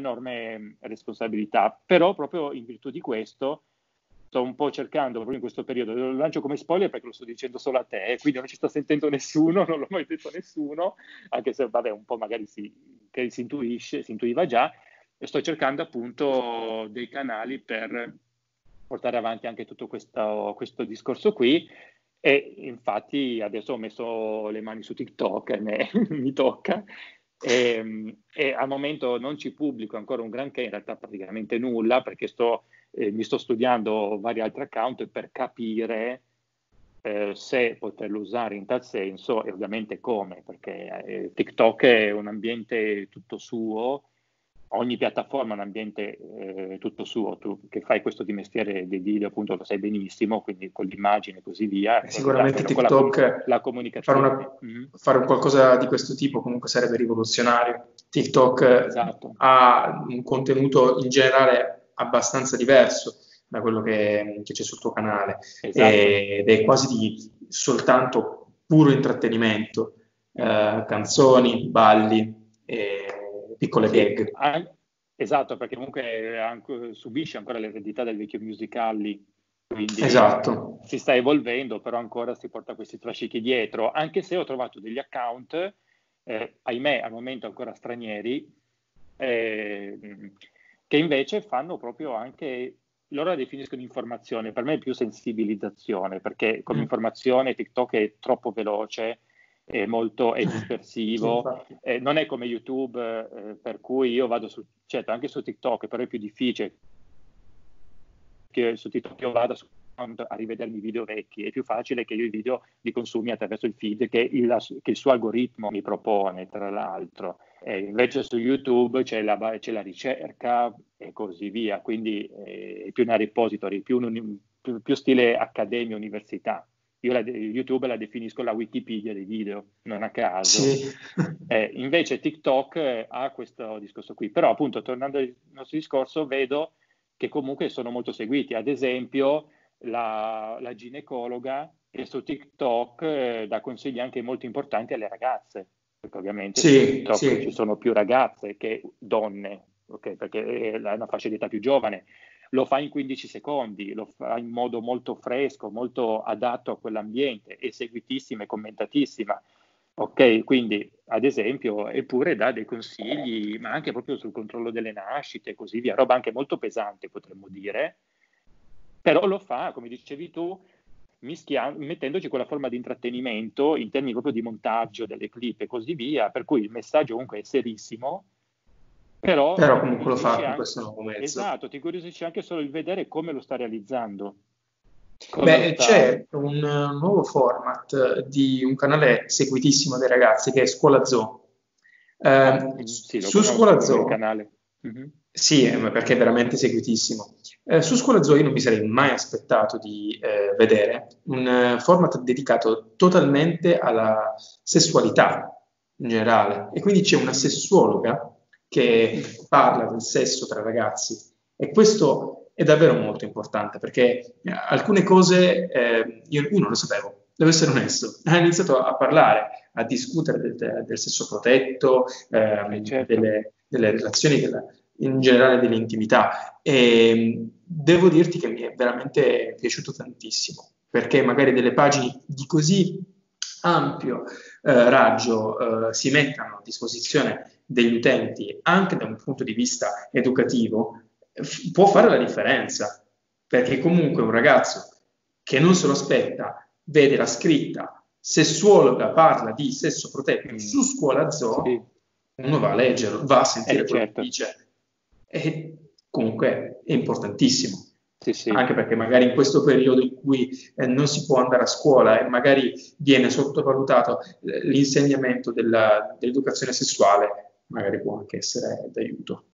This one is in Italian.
enorme responsabilità, però proprio in virtù di questo sto un po' cercando proprio in questo periodo, lo lancio come spoiler perché lo sto dicendo solo a te, quindi non ci sta sentendo nessuno, non l'ho mai detto a nessuno, anche se vabbè un po' magari si intuiva già, e sto cercando appunto dei canali per portare avanti anche tutto questo discorso qui, e infatti adesso ho messo le mani su TikTok e mi tocca. E al momento non ci pubblico ancora un granché, in realtà praticamente nulla, perché mi sto studiando vari altri account per capire se poterlo usare in tal senso e ovviamente come, perché TikTok è un ambiente tutto suo, ogni piattaforma è un ambiente tutto suo. Tu che fai questo di mestiere dei video appunto lo sai benissimo, quindi con l'immagine e così via, Sicuramente con TikTok, la fare, comunicazione. fare un qualcosa di questo tipo comunque sarebbe rivoluzionario. TikTok Esatto, ha un contenuto in generale abbastanza diverso da quello che c'è sul tuo canale, esatto. ed è quasi soltanto puro intrattenimento, canzoni, balli, piccole Sì, gag. esatto, perché comunque subisce ancora l'eredità del vecchio musicali, quindi Esatto. si sta evolvendo, però ancora si porta questi trascini dietro, anche se ho trovato degli account, ahimè al momento ancora stranieri, eh, che invece fanno proprio anche, loro la definiscono informazione, per me è più sensibilizzazione, perché come Mm. informazione TikTok è troppo veloce, è Sì, dispersivo, infatti. non è come YouTube, per cui io vado certo anche su TikTok, però è più difficile che su TikTok io vada a rivedermi i video vecchi, è più facile che io i video li consumi attraverso il feed che il suo algoritmo mi propone, tra l'altro. Invece su YouTube c'è la ricerca e così via, quindi è più una repository, più stile accademia, università. Io YouTube la definisco la Wikipedia dei video, non a caso. Sì. Invece TikTok ha questo discorso qui, però appunto tornando al nostro discorso vedo che comunque sono molto seguiti, ad esempio la ginecologa che su TikTok dà consigli anche molto importanti alle ragazze, perché ovviamente su Sì, TikTok ci sì. sono più ragazze che donne, okay? Perché è una fascia di età più giovane. Lo fa in 15 secondi, lo fa in modo molto fresco, molto adatto a quell'ambiente, è seguitissima e commentatissima. Ok, quindi ad esempio, eppure dà dei consigli, ma anche proprio sul controllo delle nascite e così via, roba anche molto pesante, potremmo dire, però lo fa, come dicevi tu, mettendoci quella forma di intrattenimento in termini proprio di montaggio delle clip e così via, per cui il messaggio comunque è serissimo, però ti Però comunque lo fa incuriosisce con anche, questo nuovo mezzo. esatto, ti incuriosisce anche solo il vedere come lo sta realizzando, come lo Beh, sta... c'è un nuovo format di un canale seguitissimo dai ragazzi che è Scuola Zoo. Sì, lo Su Scuola conosco il Zoo, canale. Mhm. sì, ma perché è veramente seguitissimo. Su Scuola Zoo io non mi sarei mai aspettato di vedere un format dedicato totalmente alla sessualità in generale. E quindi c'è una sessuologa che parla del sesso tra ragazzi, e questo è davvero molto importante perché alcune cose io non lo sapevo, devo essere onesto. Ha iniziato a parlare, a discutere del sesso protetto, Certo. delle relazioni, in generale dell'intimità. E devo dirti che mi è veramente piaciuto tantissimo, perché magari delle pagine di così ampio raggio si mettano a disposizione degli utenti anche da un punto di vista educativo, può fare la differenza, perché comunque un ragazzo che non se lo aspetta vede la scritta sessuologa parla di sesso protetto Mm, su Scuola sì, Zoo, uno va a leggerlo, va a sentire quello che certo. dice, e comunque è importantissimo. Sì, sì. Anche perché magari in questo periodo in cui non si può andare a scuola e magari viene sottovalutato l'insegnamento dell'educazione sessuale, magari può anche essere d'aiuto.